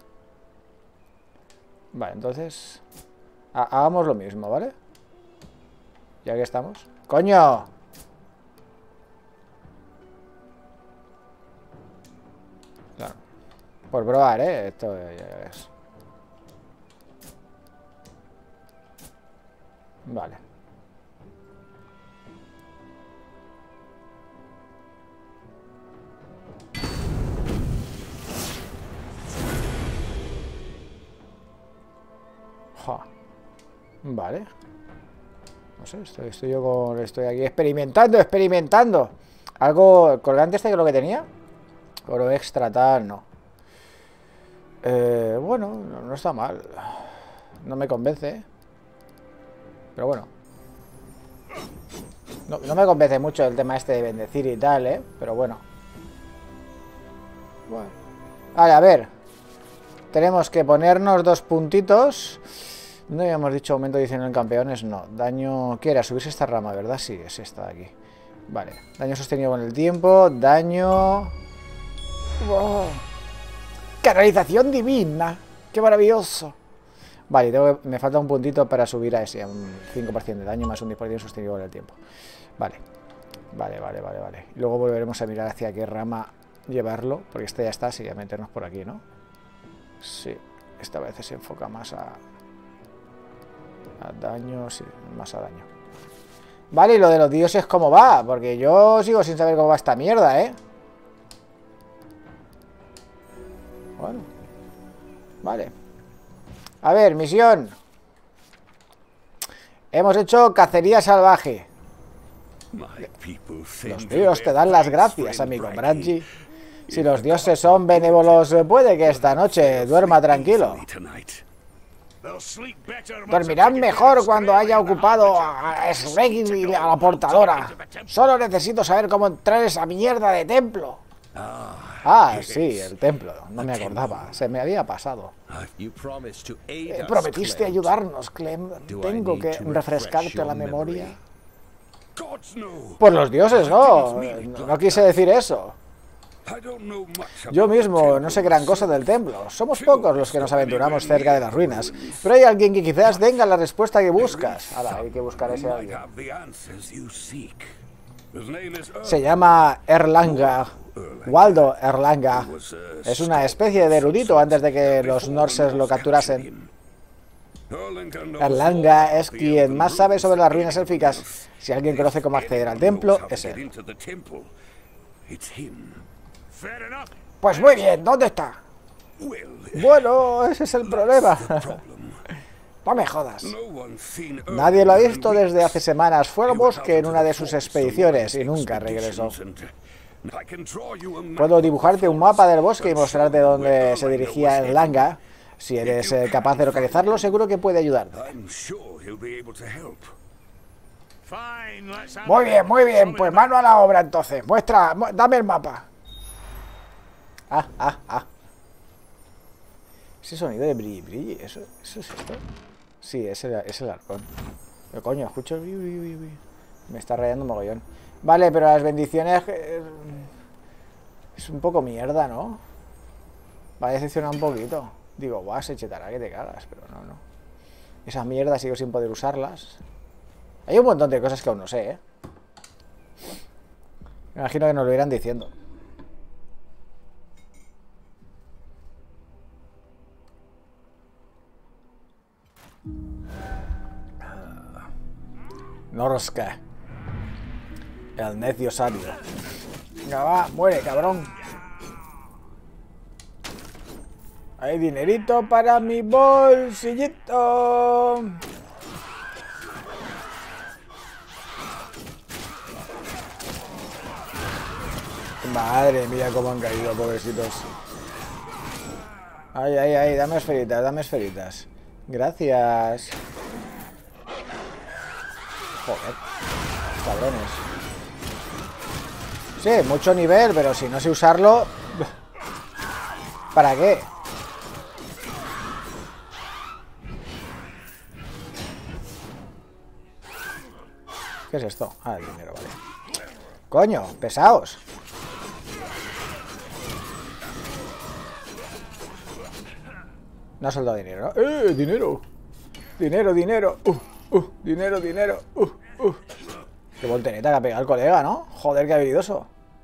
Vale, entonces hagamos lo mismo, ¿vale? Ya que estamos. ¡Coño! Claro. Por probar, esto ya es. Vale. Ja. Vale. No sé, estoy aquí experimentando. Algo colgante este que lo que tenía. Oro extra tal, no. Bueno, no está mal. No me convence. Pero bueno. No me convence mucho el tema este de bendecir y tal, pero bueno. Vale, a ver. Tenemos que ponernos 2 puntitos. No habíamos dicho aumento adicional en campeones, no. Daño... ¿Qué era? Subirse esta rama, ¿verdad? Sí, es esta de aquí. Vale. Daño sostenido con el tiempo. Daño... ¡Wow! Canalización divina. ¡Qué maravilloso! Vale, me falta un puntito para subir a ese. Un 5% de daño más un 10% sostenido con el tiempo. Vale. Vale. Luego volveremos a mirar hacia qué rama llevarlo. Porque este ya está, así que meternos por aquí, ¿no? Sí. Esta vez se enfoca más a daño, sí, más a daño. Vale, y lo de los dioses, ¿cómo va? Porque yo sigo sin saber cómo va esta mierda, Bueno. Vale. A ver, misión. Hemos hecho cacería salvaje. Los dioses te dan las gracias, amigo Brangi. Si los dioses son benévolos, puede que esta noche duerma tranquilo. Dormirán mejor cuando haya ocupado a Sregil y a la portadora. Solo necesito saber cómo entrar en esa mierda de templo. Ah, sí, el templo. No me acordaba. Se me había pasado. Prometiste ayudarnos, Clem. ¿Tengo que refrescarte la memoria? Por los dioses, no. No quise decir eso. Yo mismo no sé gran cosa del templo. Somos pocos los que nos aventuramos cerca de las ruinas. Pero hay alguien que quizás tenga la respuesta que buscas. Ahora, hay que buscar a ese alguien. Se llama Erlanga. Waldo Erlanga. Es una especie de erudito antes de que los norses lo capturasen. Erlanga es quien más sabe sobre las ruinas élficas. Si alguien conoce cómo acceder al templo, es él. Pues muy bien, ¿dónde está? Bueno, ese es el problema. No me jodas. Nadie lo ha visto desde hace semanas. Fue al bosque en una de sus expediciones y nunca regresó. Puedo dibujarte un mapa del bosque y mostrarte dónde se dirigía Erlanga. Si eres capaz de localizarlo, seguro que puede ayudarte. Muy bien, pues mano a la obra entonces. Dame el mapa. Ese sonido de brilli, ¿eso es esto? Sí, es el arcón. Pero coño, escucho el brilli. Me está rayando un mogollón. Vale, pero las bendiciones... es un poco mierda, ¿no? Va a decepcionar un poquito. Digo, guau, se chetará que te cagas, pero no. Esas mierdas sigo sin poder usarlas. Hay un montón de cosas que aún no sé, Me imagino que nos lo irán diciendo. Norska. El necio sabio. Venga, va, muere, cabrón. Hay dinerito para mi bolsillito. Madre mía, cómo han caído, pobrecitos. Ay, dame esferitas. Gracias. Joder, cabrones. Sí, mucho nivel, pero si no sé usarlo, ¿para qué? ¿Qué es esto? Ah, el dinero, vale. Coño, pesaos. No ha soldado dinero, ¿no? Dinero. Dinero. Dinero. Qué voltereta que ha pegado el colega, ¿no? Joder, qué habilidoso.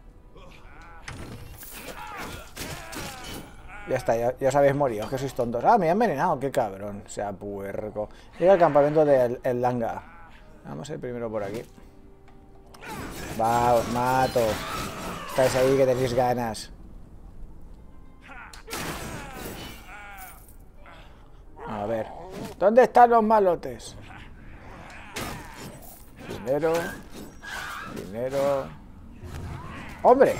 Ya está, ya os habéis morido, que sois tontos. Ah, me he envenenado, qué cabrón. O sea, puerco. Llega al campamento del Langa. Vamos a ir primero por aquí. Va, os mato. Estáis ahí que tenéis ganas. A ver. ¿Dónde están los malotes? Dinero. Dinero. ¡Hombre!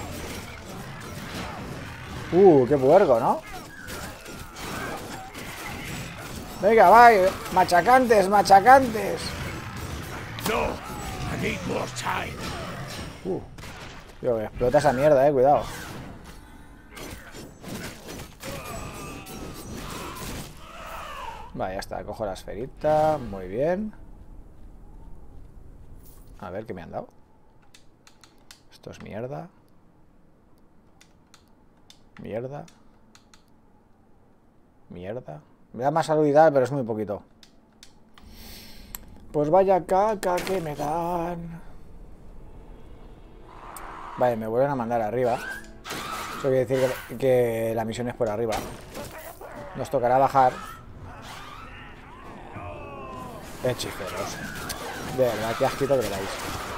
Qué puerco, ¿no? Venga, va, machacantes, machacantes. Tío, que explota esa mierda, cuidado. Vale, ya está, cojo la esferita, muy bien. A ver, ¿qué me han dado? Esto es mierda. Mierda. Mierda. Me da más salud y tal, pero es muy poquito. Pues vaya caca que me dan. Vale, me vuelven a mandar arriba. Eso quiere decir que la misión es por arriba. Nos tocará bajar. Hechiceros. De verdad, qué asquito que le dais.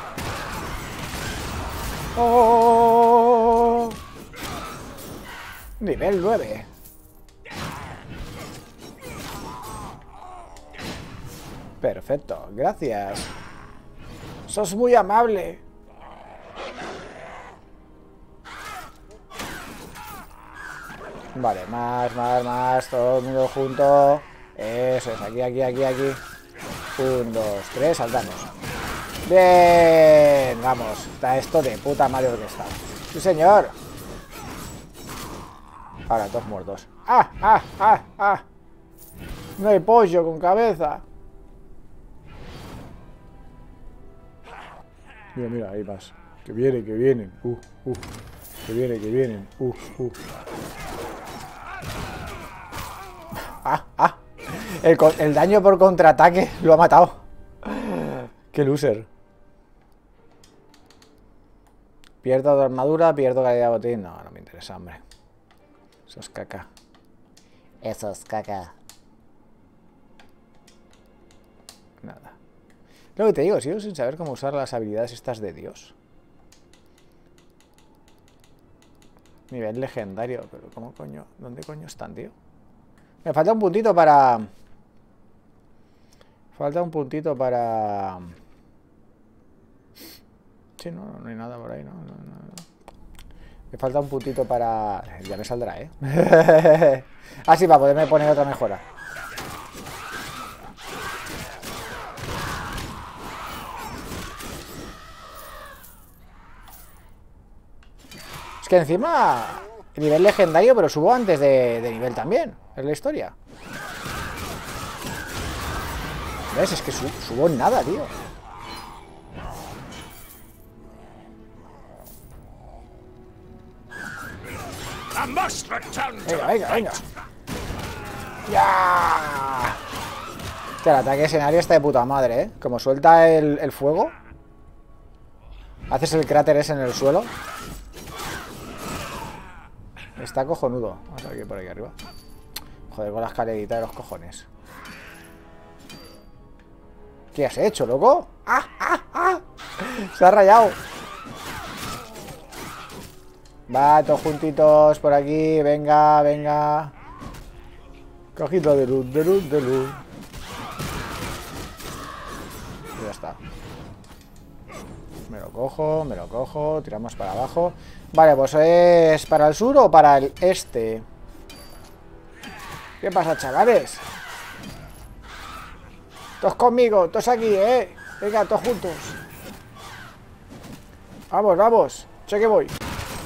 ¡Oh! Nivel 9. Perfecto, gracias. Sos muy amable. Vale, más, todo el mundo junto. Eso es, aquí. 1, 2, 3, saltamos. Bien, vamos. Está esto de puta madre que está. Sí, señor. Ahora, todos muertos. ¡Ah! No hay pollo con cabeza. Mira, ahí vas. Que vienen. Que vienen. El daño por contraataque lo ha matado. Qué loser. Pierdo armadura, pierdo calidad de botín. No me interesa, hombre. Eso es caca. Nada. Lo que te digo, sigo sin saber cómo usar las habilidades estas de Dios. Nivel legendario, pero ¿cómo coño? ¿Dónde coño están, tío? Me falta un puntito para... Sí, no hay nada por ahí, no. Me falta un puntito para... Ya me saldrá, ¿eh? Ah, sí, para poderme poner otra mejora. Es que encima... Nivel legendario, pero subo antes de nivel también. Es la historia. ¿Ves? Es que subo en nada, tío. Venga. ¡Ya! Hostia, el ataque escenario está de puta madre, ¿eh? Como suelta el fuego. Haces el cráter ese en el suelo. Está cojonudo. Vamos a ver por aquí arriba. Joder, con la escalerita de los cojones. ¿Qué has hecho, loco? ¡Ah! Se ha rayado. Va, todos juntitos por aquí. Venga. Cajita de luz. Ya está. Me lo cojo. Tiramos para abajo. Vale, pues ¿es para el sur o para el este? ¿Qué pasa, chavales? Todos conmigo, todos aquí, ¿eh? Venga, todos juntos. Vamos. Che que voy.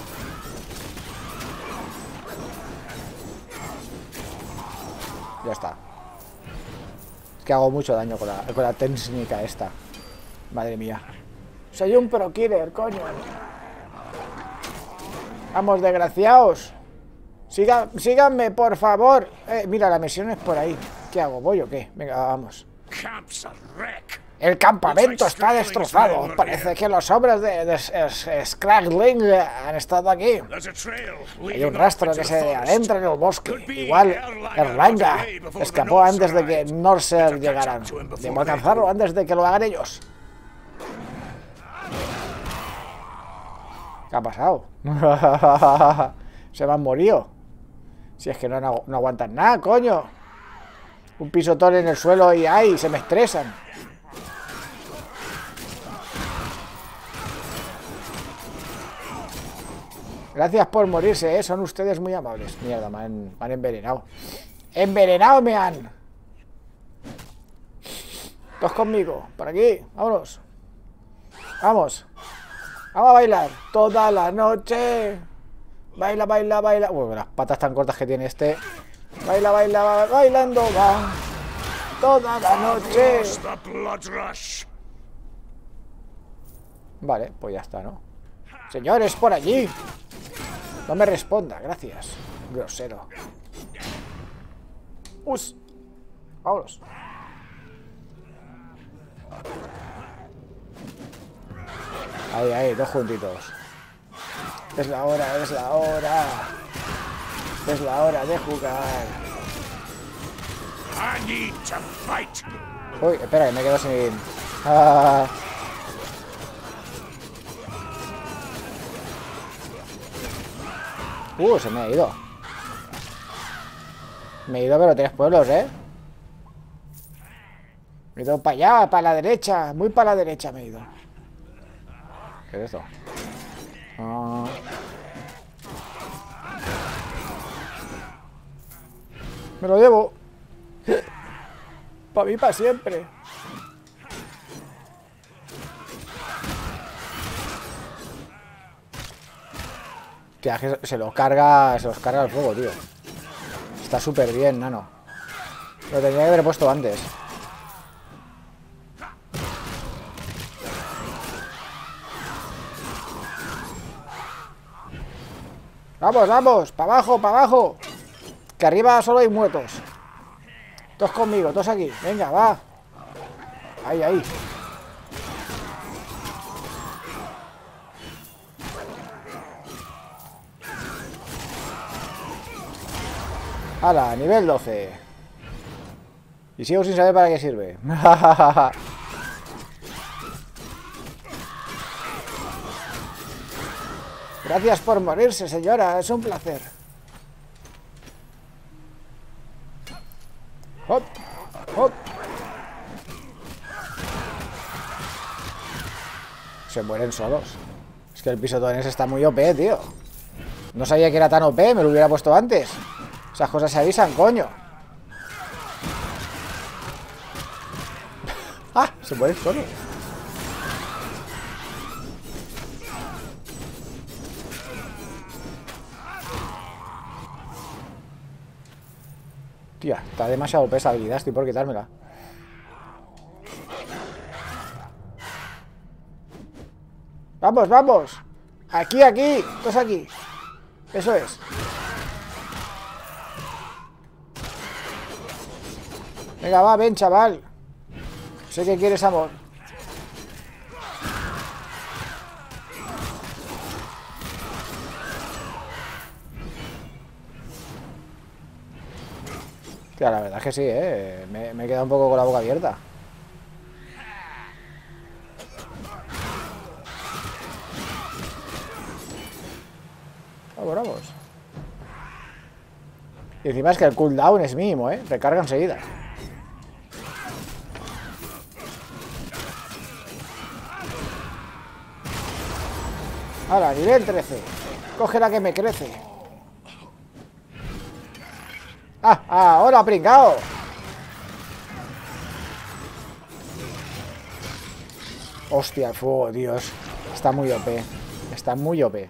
Ya está. Es que hago mucho daño con la técnica esta. Madre mía. Soy un pro killer, coño. Vamos, desgraciados. Síganme, por favor. Mira, la misión es por ahí. ¿Qué hago? ¿Voy o qué? Venga, vamos. El campamento está destrozado. Parece que los hombres de Scraggling han estado aquí. Hay un rastro que se adentra en el bosque. Igual Erlanga escapó antes de que Norser llegaran. Debo alcanzarlo antes de que lo hagan ellos. ¿Qué ha pasado? Se me han morido. Si es que no aguantan nada, coño. Un pisotón en el suelo y ¡ay! Se me estresan. Gracias por morirse, ¿eh? Son ustedes muy amables. Mierda, me han envenenado. ¡Envenenado me han! Todos conmigo, por aquí, vámonos. Vamos. Vamos a bailar toda la noche. Baila, baila, baila. Uy, las patas tan cortas que tiene este. Baila, baila, bailando va toda la noche. Vale, pues ya está, ¿no? Señores, por allí. No me responda, gracias. Grosero. Us. Vámonos. Ahí, ahí, dos juntitos. Es la hora, es la hora. Es la hora de jugar. Uy, espera, que me quedo sin... se me ha ido. Me he ido, pero 3 pueblos, ¿eh? Me he ido para allá, para la derecha. Muy para la derecha me he ido. ¿Qué es esto? Me lo llevo. Para mí, para siempre. Tía, que se los carga el fuego, tío. Está súper bien, nano. Lo tendría que haber puesto antes. Vamos, vamos, para abajo, para abajo. Que arriba solo hay muertos. Todos conmigo, todos aquí. Venga, va. Ahí, ahí. ¡Hala! Nivel 12. Y sigo sin saber para qué sirve. Gracias por morirse, señora. Es un placer. ¡Hop! ¡Hop! Se mueren solos. Es que el pisotón ese está muy OP, tío. No sabía que era tan OP, me lo hubiera puesto antes. Esas cosas se avisan, coño. ¡Ah! Se mueren solos. Tía, está demasiado OP esa habilidad, estoy por quitármela. ¡Vamos, vamos! Aquí, aquí, todos aquí. Eso es. Venga, va, ven, chaval. Sé que quieres amor. Tía, la verdad es que sí, me he quedado un poco con la boca abierta. Vamos, vamos. Y encima es que el cooldown es mínimo, recarga enseguida. Ahora, nivel 13. Coge la que me crece. ¡Ah! ¡Ahora, pringao! Hostia, el fuego, Dios. Está muy OP. Está muy OP.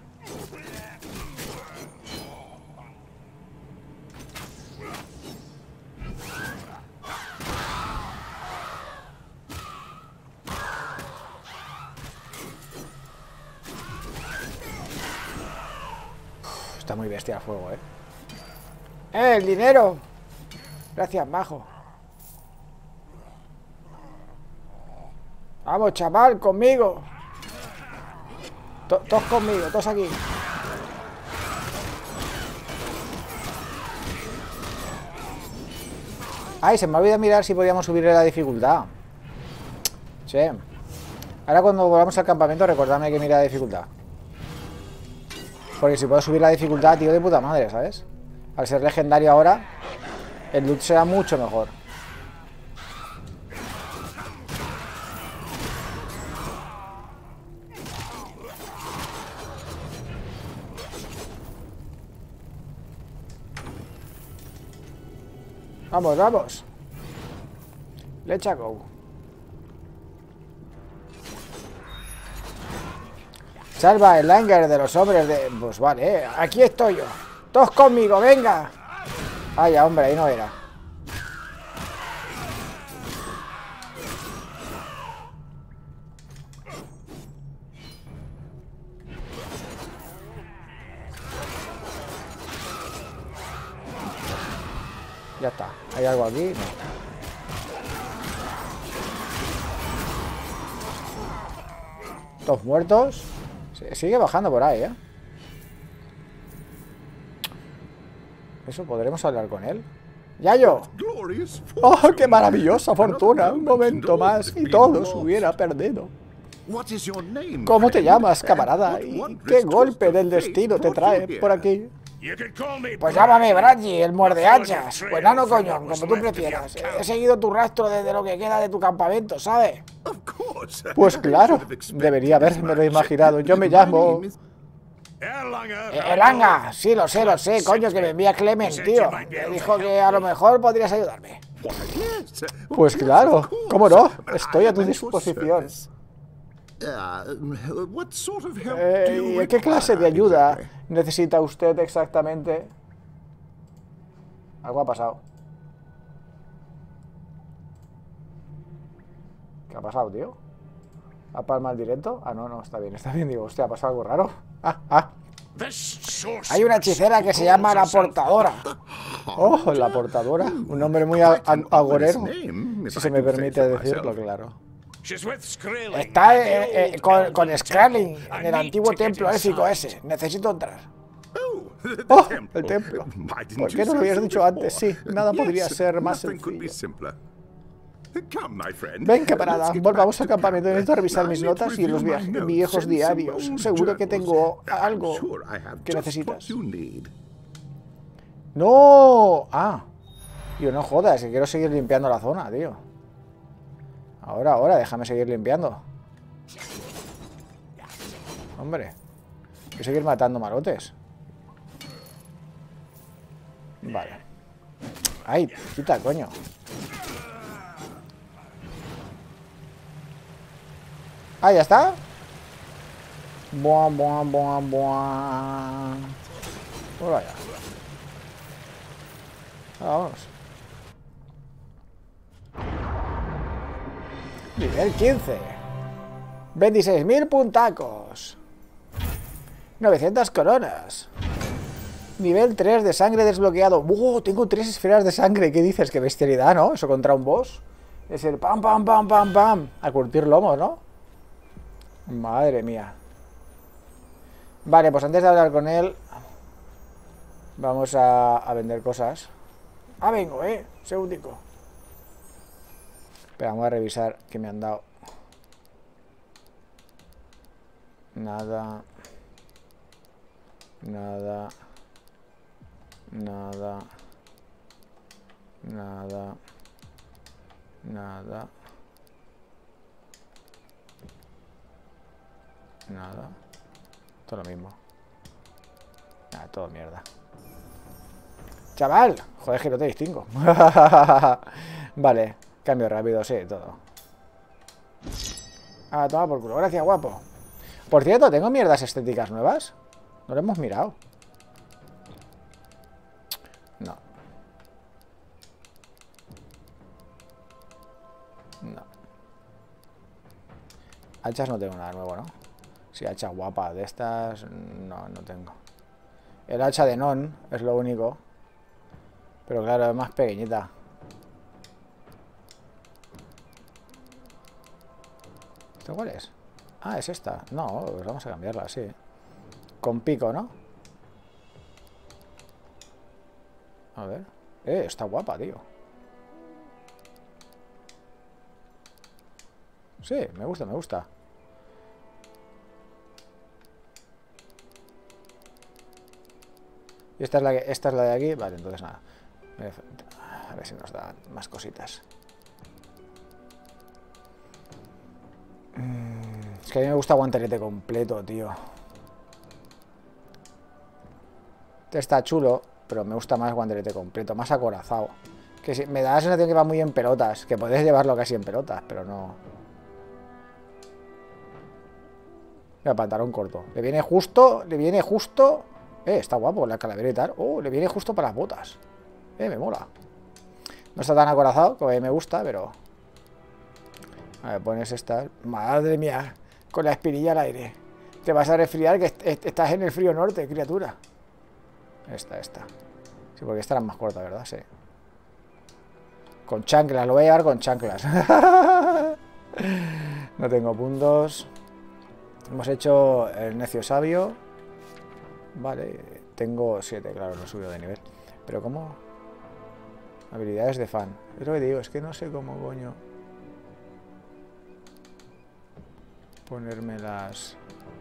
Está muy bestia el fuego, ¡El dinero! Gracias, majo. Vamos, chaval, conmigo. Todos conmigo, todos aquí. Ay, se me ha olvidado mirar si podíamos subirle la dificultad. Sí. Ahora cuando volvamos al campamento, recordadme que mire la dificultad. Porque si puedo subir la dificultad, tío, de puta madre, ¿sabes? Al ser legendario ahora, el loot será mucho mejor. Vamos, vamos. Let's go. Salva el hangar de los hombres de... Pues vale, aquí estoy yo. Todos conmigo, venga. Vaya, hombre, ahí no era. Ya está. ¿Hay algo aquí? No. Todos muertos. Sigue bajando por ahí, ¿eh? Eso, ¿podremos hablar con él? ¡Yayo! ¡Oh, qué maravillosa fortuna! Un momento más y todo se hubiera perdido. ¿Cómo te llamas, camarada? ¿Y qué golpe del destino te trae por aquí? Pues llámame Bradley, el muerdehachas. Pues no, coño, como tú prefieras. He seguido tu rastro desde lo que queda de tu campamento, ¿sabes? Pues claro, debería habérmelo imaginado. Yo me llamo... Elanga, sí, lo sé, coño, que me envía Clement, tío. Me dijo que a lo mejor podrías ayudarme. Pues claro, ¿cómo no? Estoy a tu disposición. ¿Y qué clase de ayuda necesita usted exactamente? Algo ha pasado. ¿Qué ha pasado, tío? ¿Ha palmado el directo? Ah, no, está bien, digo, hostia, ha pasado algo raro. Hay una hechicera que se llama la Portadora. Oh, la Portadora. Un nombre muy agorero, si se me permite decirlo, claro. Está con Skrarling en el antiguo templo élfico ese. Necesito entrar. Oh, el templo. ¿Por qué no lo habías dicho antes? Sí, nada podría ser más sencillo. Ven, camarada, volvamos al campamento. Necesito revisar mis notas y los viejos diarios. Seguro que tengo algo que necesitas. ¡No! Ah. Tío, no jodas, que quiero seguir limpiando la zona, tío. Ahora, déjame seguir limpiando. Hombre. Quiero seguir matando malotes. Vale. Ay, quita, coño. Ah, ya está. Buah. Pues vaya. Vamos. Nivel 15. 26.000 puntacos. 900 coronas. Nivel 3 de sangre desbloqueado. Tengo 3 esferas de sangre. ¿Qué dices? Qué bestialidad, ¿no? Eso contra un boss. Es el pam. A curtir lomos, ¿no? Madre mía. Vale, pues antes de hablar con él, vamos a vender cosas. Ah, vengo, segundico. Espera, vamos a revisar qué me han dado. Nada. Todo lo mismo. Todo mierda. Chaval, joder, que no te distingo. Vale, cambio rápido, sí, todo. Toma por culo, gracias, guapo. Por cierto, ¿tengo mierdas estéticas nuevas? No lo hemos mirado. No. Hachas no tengo nada nuevo, ¿no? Sí, hacha guapa. De estas, no tengo. El hacha de Non es lo único. Pero claro, es más pequeñita. ¿Pero cuál es? Ah, es esta. No, pues vamos a cambiarla, sí. Con pico, ¿no? A ver. Está guapa, tío. Sí, me gusta, me gusta. Y esta es la de aquí. Vale, entonces nada. A ver si nos dan más cositas. Es que a mí me gusta guantelete completo, tío. Este está chulo, pero me gusta más guantelete completo, más acorazado. Que si, me da la sensación que va muy en pelotas, que puedes llevarlo casi en pelotas, pero no. Mira, pantalón corto. Le viene justo, le viene justo. Está guapo la calavera y tal. Le viene justo para las botas. Me mola. No está tan acorazado como a mí me gusta, pero... A ver, pones esta. Madre mía, con la espinilla al aire. Te vas a resfriar, que estás en el frío norte, criatura. Esta. Sí, porque esta era más corta, ¿verdad? Sí. Con chanclas, lo voy a llevar con chanclas. No tengo puntos. Hemos hecho el necio sabio. Vale, tengo 7, claro, no he subido de nivel. Pero ¿cómo? Habilidades de fan. Es lo que digo, es que no sé cómo coño ponerme las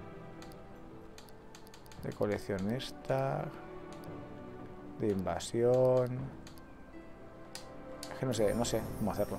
de coleccionista, de invasión. Es que no sé cómo hacerlo.